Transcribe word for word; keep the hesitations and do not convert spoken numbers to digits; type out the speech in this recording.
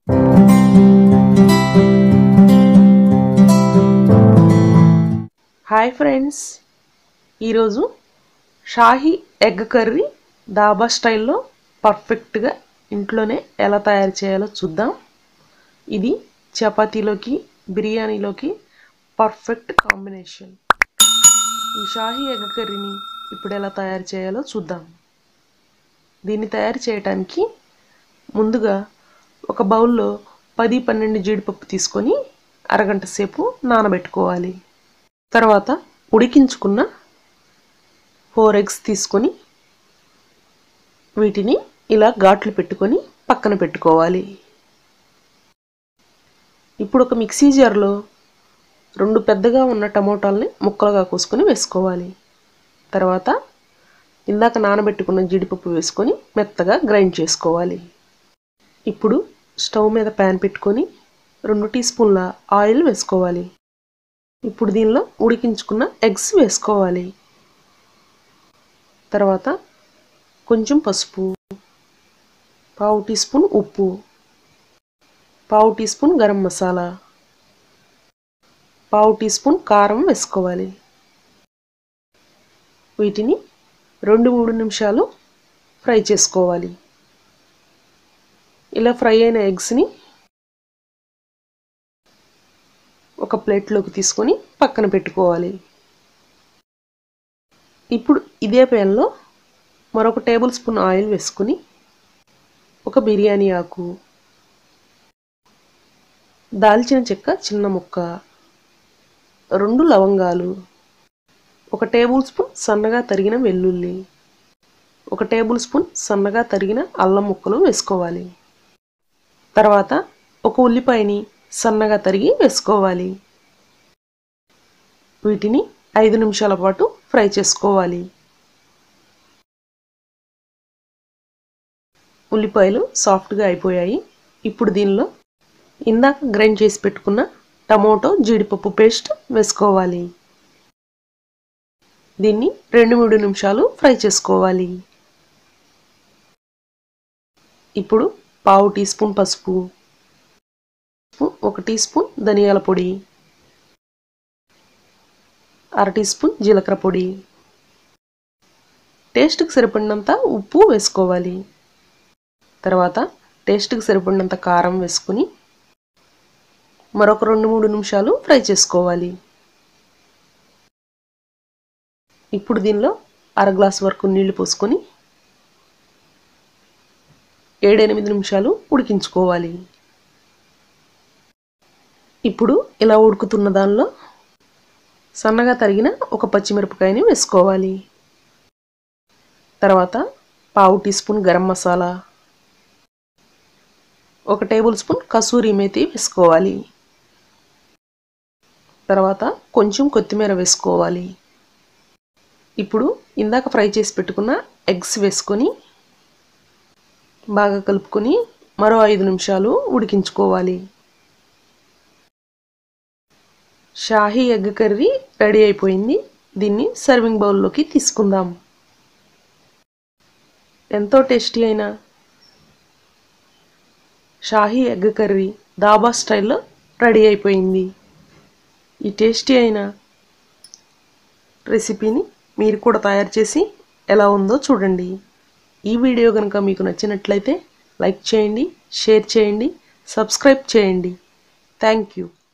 Hi friends, ఈరోజు Shahi egg curry dhaba స్టైల్లో పర్ఫెక్ట్గా ఇంట్లోనే ఎలా తయారు చేయాలో చూద్దాం. ఇది చపాతీలోకి బిర్యానీలోకి పర్ఫెక్ట్ కాంబినేషన్. ఈ షాహీ ఎగ్ కర్రీని ఇప్పుడు ఎలా తయారు చేయాలో చూద్దాం. దీన్ని తయారు చేయడానికి ముందుగా ఒక బౌల్లో పది పన్నెండు జీడిపప్పు తీసుకొని అరగంట సేపు నానబెట్టుకోవాలి. తర్వాత ఉడికించుకున్న ఫోర్ ఎగ్స్ తీసుకొని వీటిని ఇలా ఘాట్లు పెట్టుకొని పక్కన పెట్టుకోవాలి. ఇప్పుడు ఒక మిక్సీ జార్లో రెండు పెద్దగా ఉన్న టమోటాలని ముక్కలుగా కోసుకొని వేసుకోవాలి. తర్వాత ఇందాక నానబెట్టుకున్న జీడిపప్పు వేసుకొని మెత్తగా గ్రైండ్ చేసుకోవాలి. ఇప్పుడు స్టవ్ మీద ప్యాన్ పెట్టుకొని రెండు టీ స్పూన్ల ఆయిల్ వేసుకోవాలి. ఇప్పుడు దీనిలో ఉడికించుకున్న ఎగ్స్ వేసుకోవాలి. తర్వాత కొంచెం పసుపు, పావు టీ స్పూన్ ఉప్పు, పావు టీ స్పూన్ గరం మసాలా, పావు టీ స్పూన్ కారం వేసుకోవాలి. వీటిని రెండు మూడు నిమిషాలు ఫ్రై చేసుకోవాలి. ఇలా ఫ్రై అయిన ఎగ్స్ని ఒక ప్లేట్లోకి తీసుకొని పక్కన పెట్టుకోవాలి. ఇప్పుడు ఇదే ప్యాన్లో మరొక టేబుల్ స్పూన్ ఆయిల్ వేసుకుని ఒక బిర్యానీ ఆకు, దాల్చిన చెక్క చిన్న ముక్క, రెండు లవంగాలు, ఒక టేబుల్ స్పూన్ సన్నగా తరిగిన వెల్లుల్లి, ఒక టేబుల్ స్పూన్ సన్నగా తరిగిన అల్లం ముక్కలు వేసుకోవాలి. తర్వాత ఒక ఉల్లిపాయని సన్నగా తరిగి వేసుకోవాలి. వీటిని ఐదు నిమిషాల పాటు ఫ్రై చేసుకోవాలి. ఉల్లిపాయలు సాఫ్ట్గా అయిపోయాయి. ఇప్పుడు దీనిలో ఇందాక గ్రైండ్ చేసి పెట్టుకున్న టమోటో జీడిపప్పు పేస్ట్ వేసుకోవాలి. దీన్ని రెండు మూడు నిమిషాలు ఫ్రై చేసుకోవాలి. ఇప్పుడు పావు టీ స్పూన్ పసుపు, ఒక టీ స్పూన్ ధనియాల పొడి, అర టీ స్పూన్ జీలకర్ర పొడి, టేస్ట్కి సరిపడినంత ఉప్పు వేసుకోవాలి. తర్వాత టేస్ట్కి సరిపడినంత కారం వేసుకుని మరొక రెండు మూడు నిమిషాలు ఫ్రై చేసుకోవాలి. ఇప్పుడు దీనిలో అర గ్లాస్ వరకు నీళ్లు పోసుకొని ఏడెనిమిది నిమిషాలు ఉడికించుకోవాలి. ఇప్పుడు ఇలా ఉడుకుతున్న దానిలో సన్నగా తరిగిన ఒక పచ్చిమిరపకాయని వేసుకోవాలి. తర్వాత పావు టీ స్పూన్ గరం మసాలా, ఒక టేబుల్ స్పూన్ కసూరి మేతి వేసుకోవాలి. తర్వాత కొంచెం కొత్తిమీర వేసుకోవాలి. ఇప్పుడు ఇందాక ఫ్రై చేసి పెట్టుకున్న ఎగ్స్ వేసుకొని బాగా కలుపుకొని మరో ఐదు నిమిషాలు ఉడికించుకోవాలి. షాహీ ఎగ్ కర్రీ రెడీ అయిపోయింది. దీన్ని సర్వింగ్ బౌల్లోకి తీసుకుందాం. ఎంతో టేస్టీ అయిన షాహీ ఎగ్ కర్రీ దాబా స్టైల్లో రెడీ అయిపోయింది. ఈ టేస్టీ అయిన రెసిపీని మీరు కూడా తయారు చేసి ఎలా ఉందో చూడండి. ఈ వీడియో కనుక మీకు నచ్చినట్లయితే లైక్ చేయండి, షేర్ చేయండి, సబ్స్క్రైబ్ చేయండి. Thank you.